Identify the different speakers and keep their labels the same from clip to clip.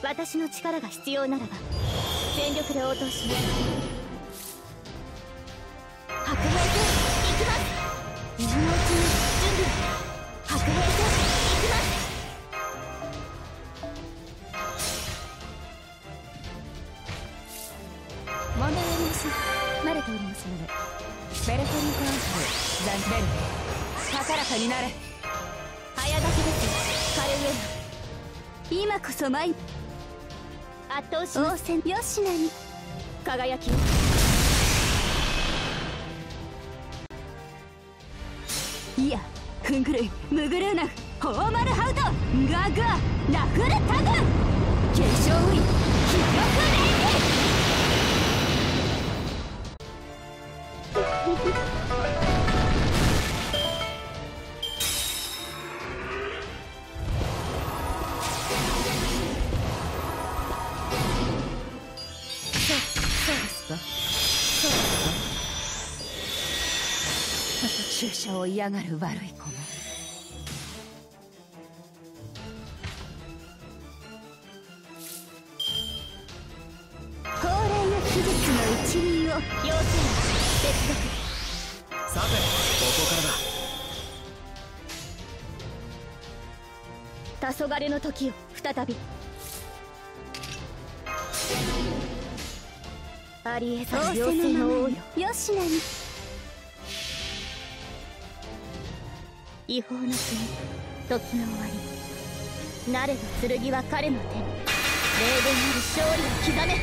Speaker 1: 私の力が必要ならば全力で応答します。白兵戦行きます。今のうちに準備を。白兵戦行きます。問題ありません。慣れておりますので。ベルトリンコアンフルザンベル高らかになれ。早書きですよカルエナ。今こそ参る。圧倒します。王戦よしなに輝きを。いやフングルイムグルーナフホーマルハウトガーガーラフルタグ継承ウィン気力レイそうですか。そうですか。注射を嫌がる悪い子も。高齢な秘術の一輪を要請接続。
Speaker 2: さてここからだ。
Speaker 1: 黄昏の時を再び。ありえざる妖精の王よ。よしなに違法の国時の終わり。なれど剣は彼の手に。霊殿なる勝利を刻め。ラウンド・オブ・アーマロ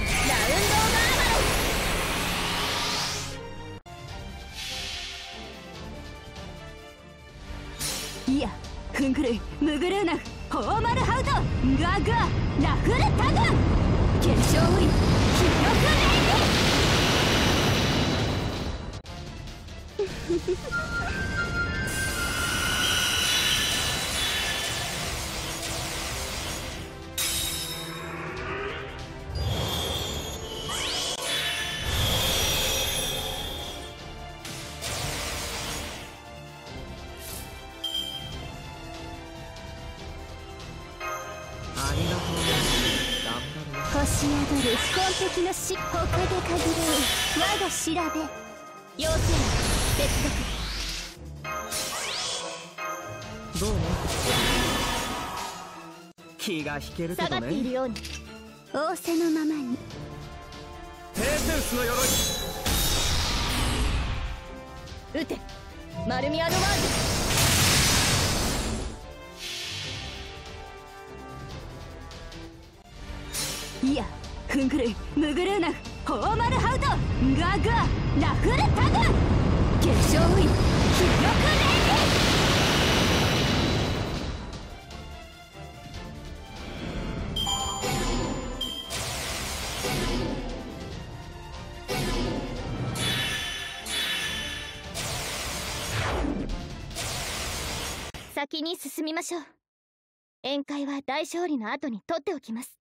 Speaker 1: ン。いやフングルイムグルーナフホーマルハウトガーガーラフルタグ継承ウィン気力レイデ星宿る紺碧の死他で限る我が調べ。要請接続。
Speaker 2: どうも。気が引けるけどね。
Speaker 1: 下がっているように仰せのままに。
Speaker 2: ペーセウスの鎧。
Speaker 1: 撃てマルミアドワーズ。いやフングルイムグルーナフホーマルハウトガーガーラフルタグ継承ウィン気力レイ先に進みましょう。宴会は大勝利の後に取っておきます。